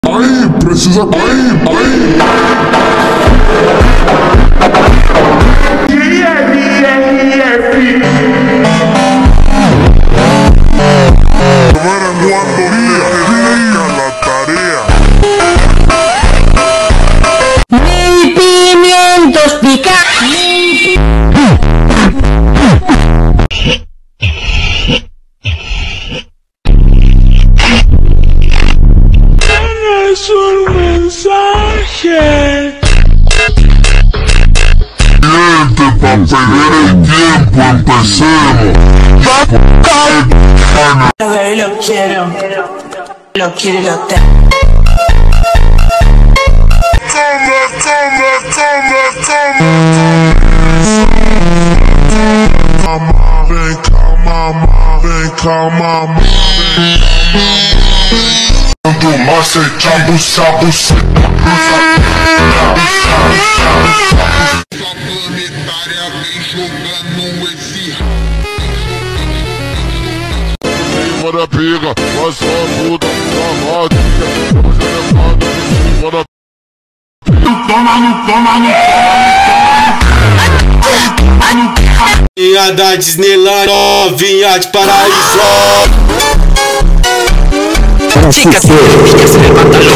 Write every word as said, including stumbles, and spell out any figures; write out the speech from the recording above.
Aí, precisa... Aí, aí. I R R F. Cuando te la tarea. Mil pimientos picantes. Es un mensaje. Gente, pa' perder el tiempo, empecemos. Lo veo y lo quiero, lo quiero y lo tengo. Toma, toma, toma, toma. Mamá, ven cá, mamá, ven cá, mamá. Quando massa e tchabu, sabu, sabu. Sua planetária vem jogando esse. Bora pega, faz sua puta, sua rodinha. Vamos elefante, bora. Não toma, não toma, não toma. Vinha da Disneyland, vinha de paraíso. Chicas, se levanta